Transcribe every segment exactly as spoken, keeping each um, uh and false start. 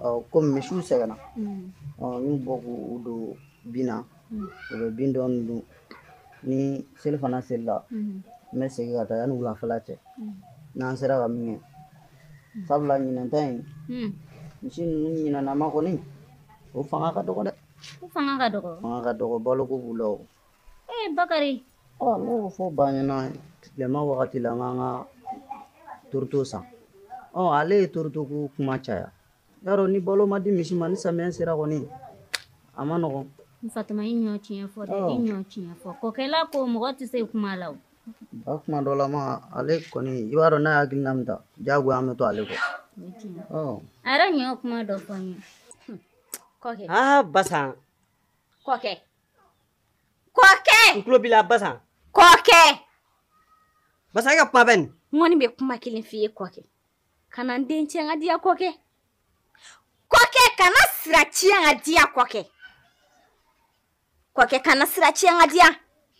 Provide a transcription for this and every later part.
comme misiw sɛgɛnna n y'u bɔ k'u don bin na u bɛ bin dɔɔni dun ni seli fana selila n bɛ segin ka taa yanni wulafɛla cɛ n'an sera ka min kɛ sabula ɲinɛn ta in misi ninnu ɲinɛnama kɔni o fanga ka dɔgɔ dɛ o fanga ka dɔgɔ fanga ka dɔgɔ baloko b'u la o eh Bakari ɔ ne y'o fɔ ba ɲɛna tilema wagati la n k'an ka turuto san ɔ ale ye turuto ko kuma caya yarɔ ni balo ma di misi ma ni samiya sera kɔni a ma nɔgɔn Fatuma i ɲɔ tiɲɛ fɔ dɛ i ɲɔ tiɲɛ fɔ kɔkɛla ko mɔgɔ tɛ se kuma la o ba kuma dɔ la ma ale kɔni i b'a dɔn n'a hakilina min ta diyagoya an bɛ to ale kɔ ɔ a yɛrɛ ɲɔ kuma dɔ fɔ n ye kɔkɛ ah Basan kɔkɛ kɔkɛ n tulo b'i la Basan kɔkɛ Basan e ka kuma bɛ nin n kɔni bɛ kuma kelen f'i ye kɔkɛ kana n den tiɲɛ ka diya kɔkɛ kɔkɛ kana sira tiɲɛ ka diya kɔkɛ kɔkɛ kana sira tiɲɛ ka diya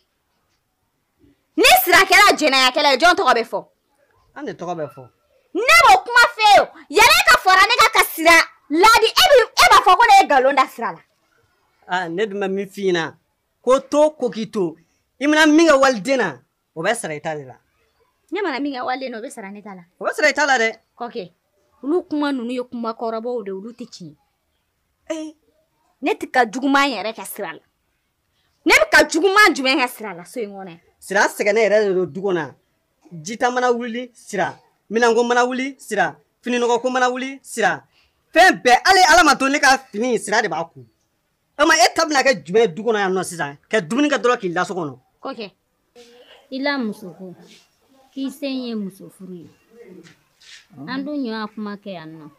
ni sira kɛra jɛnɛya kɛla ye jɔn tɔgɔ bɛ fɔ an de tɔgɔ bɛ fɔ ne b'o kuma f'e ye yɛrɛ ka fara ne ka ka sira ladi e bi e b'a fɔ ko ne ye nkalon da sira la ah ne dun bɛ min f'i ɲɛna ko to ko k'i to i mana min kɛ waliden na o bɛ sara i ta de la ne mana min kɛ waliden na o bɛ sara ne ta la o bɛ sara i ta la dɛ kɔkɛ olu kuma ninnu ye kuma kɔrɔbaw de olu tɛ tiɲɛ eh ne tɛ ka juguman yɛrɛ kɛ sira la ne bɛ ka juguman jumɛn kɛ sira la so in kɔnɔ sira sɛgɛnɛ yɛrɛ de don du kɔnɔ jita mana wuli sira minanko mana wuli sira fininɔgɔko mana wuli sira fɛn bɛɛ hali ala ma to ne ka fini sira de b'a kun o ma e ta bɛna kɛ jumɛn ye du kɔnɔ yan nɔ sisan ka dumuni kɛ dɔrɔn k'i da so kɔnɔ kɔkɛ i la muso ko k'i sen ye muso furu ye an dun ɲɔ a kuma kɛ yan nɔ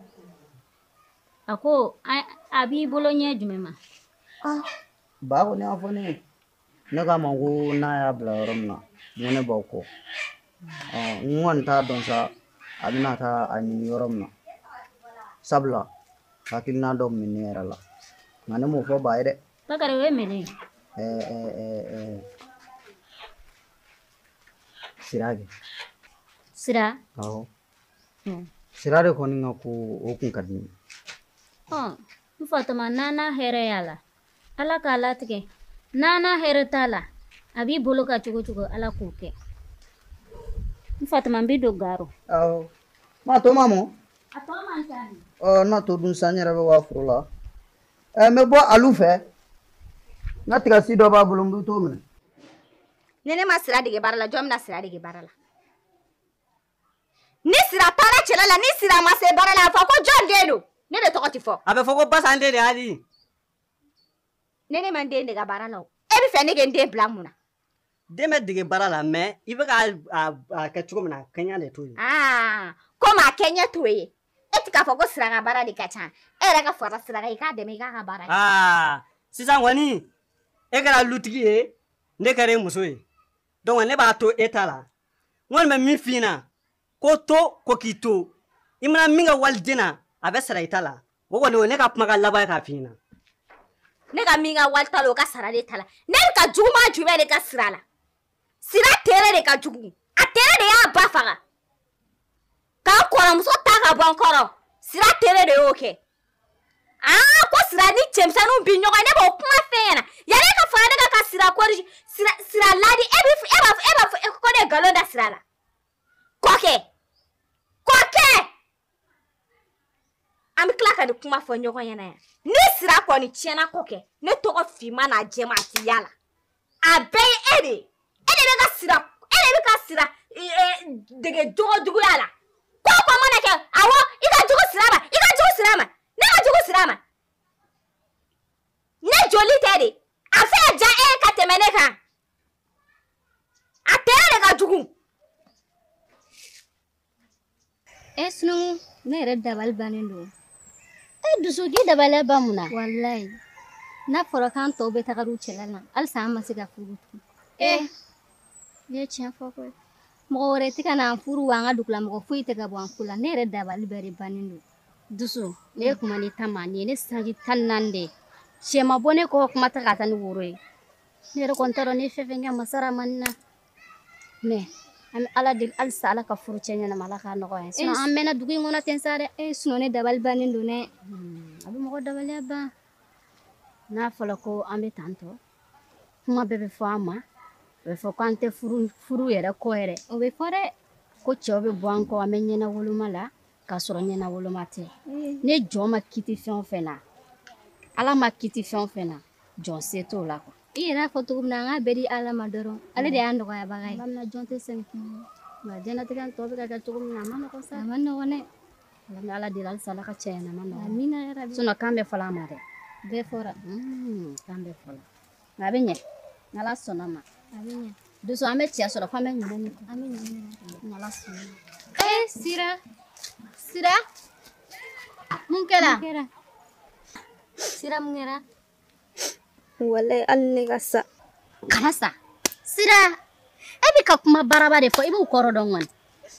a ko a b'i bolo ɲɛ jumɛn ma ba kɔni y'a fɔ ne ye ne k'a ma ko n'a y'a bila yɔrɔ min na n ko ne b'aw kɔ n kɔni t'a dɔn sa a bɛna taa a ɲini yɔrɔ min na sabula hakilina dɔ min ne yɛrɛ la nka ne m'o fɔ ba ye dɛ Bakari o ye mɛnɛ sira kɛ sira awɔ sira de kɔni ka ko o kun ka di ne ɔ n Fatuma n'ana hɛrɛ y'a la ala k'a latigɛ n'ana hɛrɛ t'a la a b'i bolo ka cogo cogo ala k'o kɛ n Fatuma n bɛ don garo awɔ ma to ma mɔ a tɔ man ca ni ɔ n'a to dun sa n yɛrɛ bɛ waa furu la ɛ n bɛ bɔ alu fɛ n ka tigasi dɔ b'a bolo n bɛ t'o minɛ ni ne ma sira dege baara la jɔn bɛna sira dege baara la ni sira taara cɛla la ni sira ma se baara la a fɔ ko jɔn den don ne de tɔgɔ tɛ fɔ a bɛ fɔ ko Basan den de hali ne ne ma n den dege baara la o e bɛ fɛ ne kɛ n den bila mun na den bɛ dege baara la mɛ i bɛ k'a kɛ cogo min na kɛɲɛ de t'o ye aa komi a kɛɲɛ t'o ye e tɛ k'a fɔ ko sira ka baara de ka ca e yɛrɛ ka fara sira kan i k'a dɛmɛ i k'a ka baara kɛ aa sisan kɔni e kɛra lutigi ye ne kɛra e muso ye donc ne b'a to e ta la n kɔni bɛ min f'i ɲɛna ko to ko k'i to i mana min kɛ waliden na a bɛ sara i ta la o kɔni o ne ka kuma ka laban ye k'a f'i ɲɛna ne ka min ka wali ta la o ka sara de ta la ne bɛ ka juguman jumɛn de ka sira la sira tere de ka jugu a tere de y'a ba faga k'a kɔrɔmuso ta ka bɔ n kɔrɔ sira tere de y'o kɛ aa ko sira ni cɛmisɛnninw bi ɲɔgɔn ne b'o kuma f'e ɲɛna yanni e ka fara ne kan ka sira kɔriji sira sira ladi e bɛ e b'a fɔ e b'a fɔ ko ne ye nkalon da sira la kɔkɛ kɔkɛ an bɛ tila ka nin kuma fɔ ɲɔgɔn ɲɛna yan ni sira kɔni tiɲɛna kɔkɛ ne tɔgɔ finman n'a jɛman a ti yala a bɛɛ ye e de ye e de bɛ ka sira e de bɛ ka sira dege jogojuguya la ko o ko mana kɛ awɔ i ka jugu sira ma i ka jugu sira ma ne ka jugu sira ma ne joli tɛ de a fɛn ja e ka tɛmɛ ne kan a tere de ka jugu e Sunugu ne yɛrɛ dabali bannen don e dusu k'i dabali ba mun na walayi n'a fɔra k'an tɔw bɛ taga u cɛla la halisa an ma se ka furu tun eh ne ye tiɲɛ fɔ koyi mɔgɔ wɛrɛ tɛ ka n'an furu wa an ka dugula mɔgɔ foyi tɛ ka bɔ an ko la ne yɛrɛ dabali bɛɛ de bannen don dusu ne ye kuma ni ta ma nin ye ne sanji tan ni naani de ye cɛ ma bɔ ne kɔ kuma ta ka taa ni woro ye ne yɛrɛ kɔni t'a dɔn ne fɛn fɛn kɛ masara man na mɛ An ala de alsa ala ka furu cɛ ɲɛnama ala ka nɔgɔya sinon an mɛnna dugu in kɔnɔ ten sa dɛ e sinon ne dabali bannen don dɛ a bɛ mɔgɔ dabaliya ban n'a fɔra ko an bɛ tan tɔ kuma bɛɛ bɛ fɔ an ma a bɛ fɔ ko an tɛ furu furu yɛrɛ kɔ yɛrɛ o bɛ fɔ dɛ ko cɛw bɛ bɔ an kɔ an bɛ ɲɛna woloma la k'a sɔrɔ ɲɛna woloma tɛ ne jɔn ma kiti fɛn o fɛn na ala ma kiti fɛn o fɛn na jɔn se t'o la quoi i yɛrɛ y'a fɔ cogo min na an k'a bɛɛ di ala ma dɔrɔn ale de y'a nɔgɔyabaga ye lamina jɔn tɛ sɛgɛn nka diɲɛlatigɛ tɔ bɛ ka kɛ cogo min na a ma nɔgɔn sa a ma nɔgɔn dɛ lamina ala deli halisa ala ka cɛ ɲɛna a ma nɔgɔn amina yarabi sinon kan bɛ fɔla a ma dɛ bɛɛ fɔra kan bɛ fɔla nka a bɛ ɲɛ n'ala sɔnna ma a bɛ ɲɛ dusu an bɛ cɛ sɔrɔ f'an bɛ ɲinɛ nin kɔ an bɛ ɲinɛ n'ala sɔnna ma eh sira sira mun kɛra mun kɛra sira mun kɛra Wallahi hali ne ka sa. kana sa sira e bɛ ka kuma baraba de fɔ i b'u kɔrɔ dɔn kɔni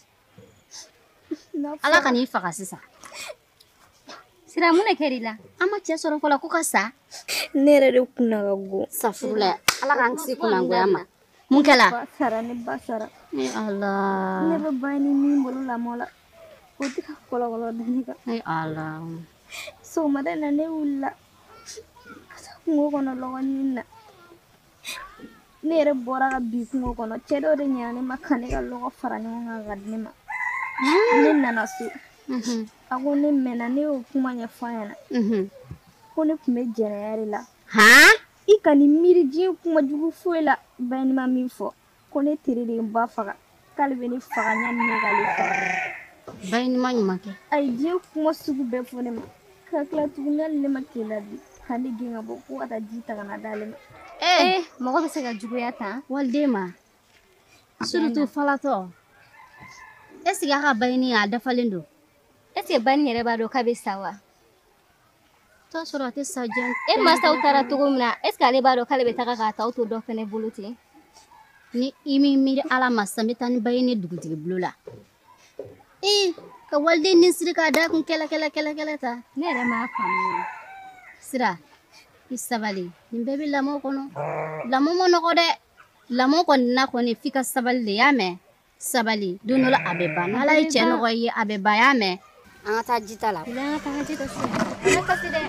ala ka n'i faga sisan sira mun de kɛr'i la an ma cɛ sɔrɔ fɔlɔ ko ka sa Ne yɛrɛ de kunna ka go. sa furula ala k'an kisi kunangoya ma mun kɛra Ba sara ne ba sara. ee ala Ne bɛ ba ni min bolo lamɔ la. O tɛ ka kɔlɔkɔlɔ da ne kan. ee ala Sɔgɔmada in na ne wulila. Ka taa kungo kɔnɔ lɔgɔnin na. Ne yɛrɛ bɔra ka bin kungo kɔnɔ. Cɛ dɔ de ɲɛna ne ma ka ne ka lɔgɔ fara ɲɔgɔn kan ka di ne ma. Ne nana so. A ko ne mɛnna ne y'o kuma ɲɛfɔ a ɲɛna. Ko ne tun bɛ jɛnɛya de la. han I ka nin miiri diɲɛ kuma jugu foyi la Bayini ma min fɔ ko ne tere de ye n ba faga k'ale bɛ ne faga ɲani ne k'ale faga Bayini ma ɲuman kɛ a ye diɲɛ kuma sugu bɛɛ fɔ ne ma ka tila tuguni hali ne ma tile la bi ka ne gɛn ka bɔ ko ka taa ji ta ka na d'ale ma eh mɔgɔ bɛ se ka juguya tan waliden ma surtout falatɔ est ce que a ka Bayini a dafalen don est ce que bani yɛrɛ b'a dɔn k'a bɛ sa wa t'a sɔrɔ a tɛ sa diɲɛ e masaw taara cogo min na est ce que ale b'a dɔn k'ale bɛ taga k'a ta aw to dɔ fɛnɛ bolo ten ni i m'i miiri ala ma sisan n bɛ taa ni Bayini dugutigi bulon la ee ka waliden nin siri k'a da kun kɛlɛ kɛlɛ kɛlɛ kɛlɛ ta ne yɛrɛ m'a faamuya sira i sabali nin bɛɛ bɛ lamɔ kɔnɔ lamɔ ma nɔgɔ dɛ lamɔ kɔni na kɔni f'i ka sabali de y'a mɛn sabali don dɔ la a bɛ ban n'ala ye cɛ nɔgɔ ye a bɛ ban y'a mɛn an ka taa jita la bila an ka taga ji ta sisan an ka kasi dɛ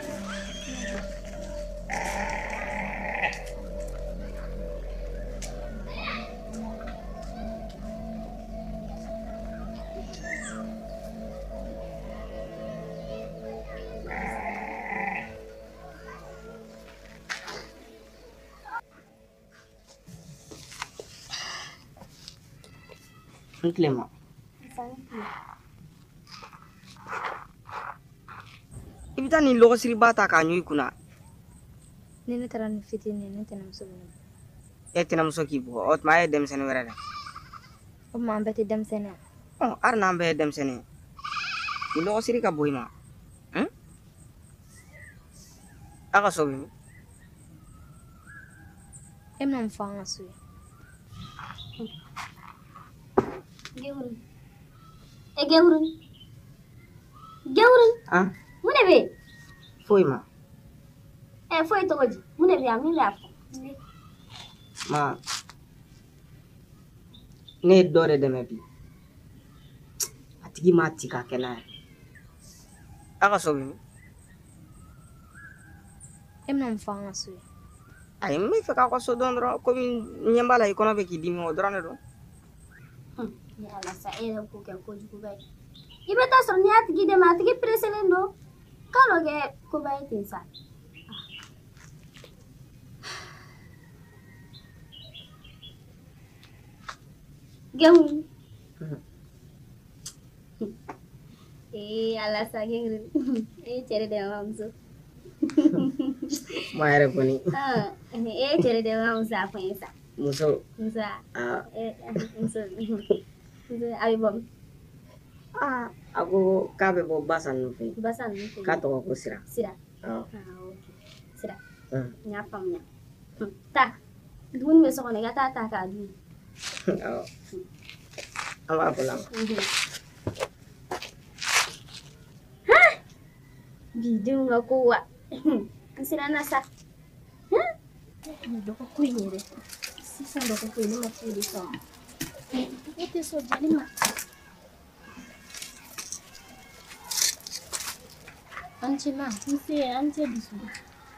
N tilema. I bɛ taa nin lɔgɔsiriba ta k'a ɲɔ i kunna. ni ne taara ni fitinin ye ne tɛnɛmuso bɛ ne bɔ E tɛnɛmuso k'i bugɔ o tuma a ye denmisɛnnin wɛrɛ dɛ. o tuma an bɛɛ tɛ denmisɛnnin ye Ɔ hali n'an bɛɛ ye denmisɛnnin ye nin lɔgɔsiri ka bon i ma hun? A ka so bɛ min? e bɛna mun fɔ an ka so ye gewurin e gewurin gewurin Han? mun de bɛ yen Foyi ma. ɛ foyi tɔgɔ di mun de bɛ yan min b'a fɔ Ma ne ye dɔ de dɛmɛ bi a tigi m'a ci k'a kɛ n'a ye. A ka so bɛ min? e bɛna mun fɔ an ka so ye Ayi n bɛ fɛ k'aw ka so dɔn dɔrɔn komi n ɲɛ b'a la i kɔnɔ bɛ k'i dimi o dɔrɔn de don. yala sa e yɛrɛ k'o kɛ kojuguba ye i bɛ taa sɔrɔ n'i y'a tigi dɛmɛ a tigi pereselen don k'a n'o kɛ koba ye ten sa gewurin ee ala sa gewurin e ye cɛ de dɛmɛ bamuso Ma yɛrɛ kɔni e ye cɛ de dɛmɛ bamuso a fɔ n ye sa muso muso aa muso muso a bɛ bɔ min aa a ko k'a bɛ bɔ Basa ninnu fɛ yen basa ninnu fɛ yen k'a tɔgɔ ko Sira. sira Awɔ. ah ok sira Hum. n y'a faamuya taa dumuni bɛ so kɔnɔ i ka taa ta k'a dun Awɔ. An b'a fɔ la ma. bi denw ka ko wa n siranna sa dɔgɔko in yɛrɛ sisan dɔgɔko in ne ma foyi de sɔrɔ Itu so jadi mah. Anci mah, mesti anci di sini.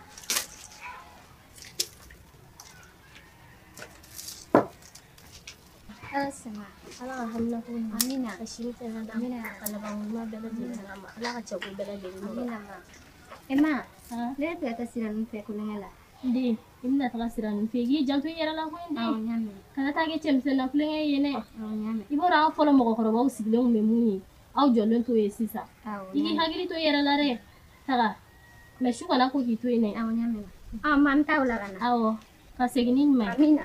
Asma, ala hamna ko amina kashin tana da amina kana ban ma bela de sana ma ala ka chago bela de amina ma. Emma, ha? Le ta ta siran fe ko ngala. Ndi, imna ta siran fe gi janto yera la ko ndi. Aw nyame. Kana ta ge chemse na kulen yene. Aw nyame. Ibora folo mo ko ro sigle mo muni. Aw jolon to yesisa. Aw. Igi hagiri to yera la re. Taga. Me shu kana ko hito ine. Aw nyame. Ah, mam ta wala kana. Aw. Ka seginin ma. Amina.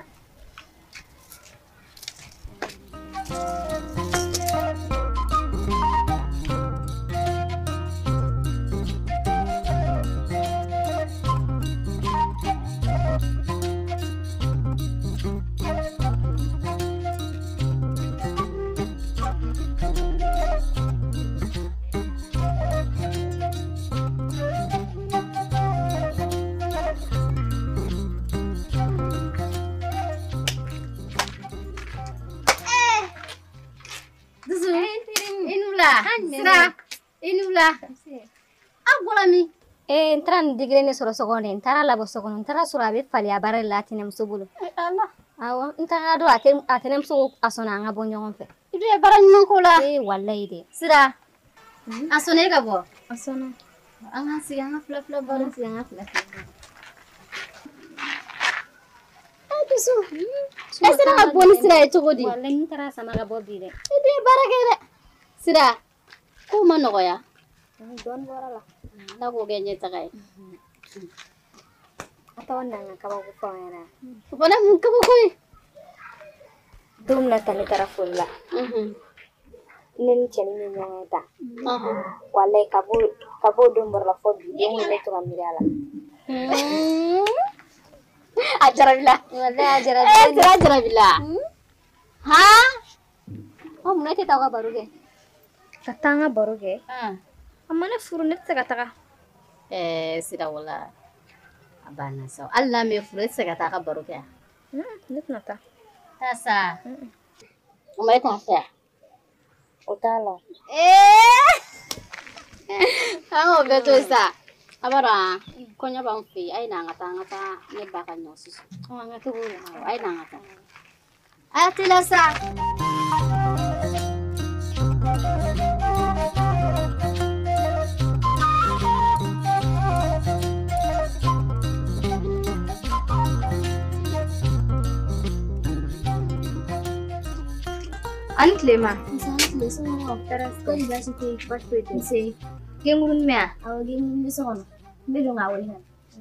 Sira, inula. Agolami. Eh, entran digrene soro sogone, entara labo sogone, entara surabe fali abare latinem subulu. Allah. Awa, entara do atem atenem so asona nga bonyon fe. Idu e bara nyum ko la. Eh, wallahi de. Sira. Asone ga bo. Asona. Anga sianga fla fla bara sianga fla fla. Adusu. Esira ga boni sira e togodi. Wallahi entara sama ga bo bire. Idu e bara gere. Sira. Ko manogo ya? Don bora la. Da ko genye tagai. Atawan nanga kaba ko fara. Bana mun kaba ko. Dum la tani tarafulla. Mhm. Nen cheni ni nyata. Aha. Wale kabo kabo dum bora la fobi. Dum le to kamirala. Hmm. Ajara bila. Wale ajara bila. Ajara bila. Ha? Oh, mun ite tawa baruge. Katanga baruge. Ah. Amane furunit sagataga. Eh, sida wala. Abana so. Allah me furunit sagataga baruge. Hmm, nit nata. Tasa. Hmm. Umay tasa. Utala. Eh. Hango beto isa. Abara, konya bangfi ay nangata ngata ne baka nyosus. Oh, ngata ko ay nangata. Atila sa. An klema. Misalnya semua teras kau bahas itu pas itu sih. Game rumah, awal game di sana. Belum awal kan.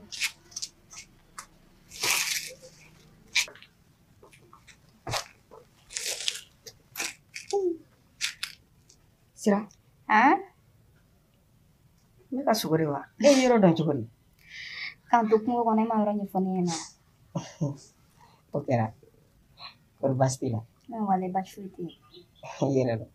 Sira. Ah? Me ka suguri wa. E yoro don suguri. Kan tuk mo ko na ma ora ni fone na. Okera. Kor bastila. Na wale ba shuti. Yero.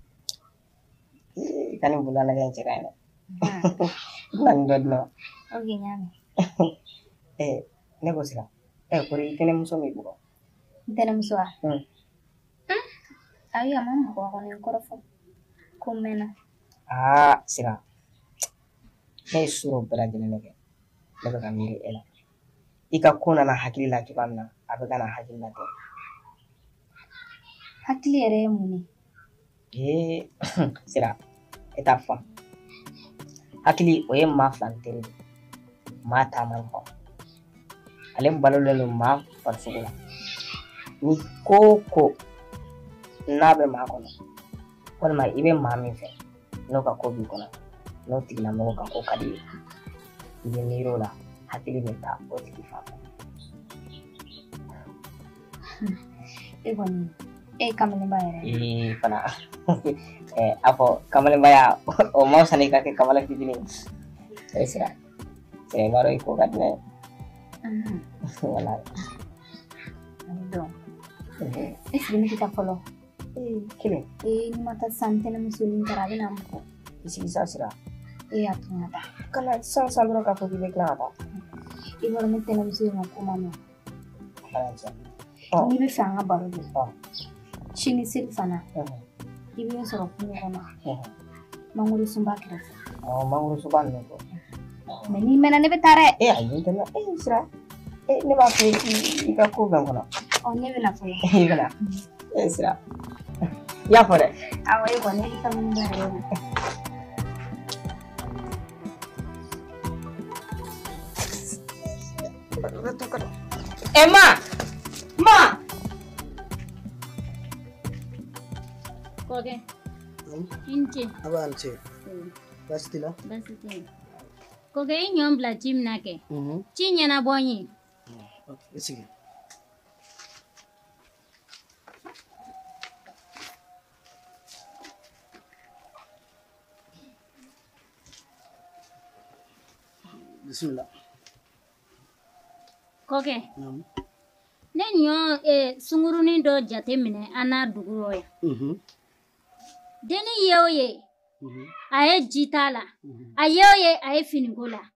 Eh kan bulan lagi yang cerai. Bulan dodno. Oke nyame. Eh, nego sira. Eh, kori kene muso mi buko. Tena muswa. Hmm. Ayo mama ko ko ni korofo. Kumena. Ah, sira. Ne suro belajene nege. Nego kamiri ela. Ika kuna na hakili la kibamna, abaga na hakili la to. Hakili ere muni. Eh, sira. Etafa. Hakili oye ma flantere. Ma taman ko. Alem balolelo ma farsugula. Ni koko nabe ma kono. Wala ma ibe ma mi fe. No ka ko bi kono. No tigna mo ka ko kadi. Ibe miro la hakili meta o tifa. Eboni. Eh kamane bayare. Eh pana. Eh apo kamale baya o mau sani ka ke kamale fitini. Eh sira. Eh maro iko kadne. Mhm. Wala. Ando. Eh sini kita follow. Eh kile. Eh ni mata sante na musulin tarabe namko. Isi isa sira. Eh atungata. Kana sang sambro ka ko bibe klata. Ibor me tena musulin ko mano. Kana cha. Ni be fanga baro de. Oh. Sini seli fana. I bɛ sɔrɔ kungo kɔnɔ. Mangoro sunba kɛrɛfɛ. Ɔ mangoro sunba ninnu fɔ. Mais n'i mɛnna ne bɛ taa dɛ. E ayi n tɛ na. E sira. E ne b'a fɔ i ka ko bɛn kɔnɔ. Ɔ ne bɛna fɔlɔ. I bɛna. E sira. I y'a fɔ dɛ. Awɔ e kɔni i ka mun bɛ yɛrɛ ma. Eh ma. Ma. Koke. Inche. Aba anche. Basi la. Basi te. Koke i ɲɔn bila ci min na kɛ. Ci ɲɛnabɔ n ye. Okay, sigi. Bismillah. Koke. Ne ɲɔ eh, sungurunin dɔ jate minɛ an n'a dugu rɔ yan. Mhm. Denni ye o ye, a ye ji t'a la. A ye o ye, a ye finiko la.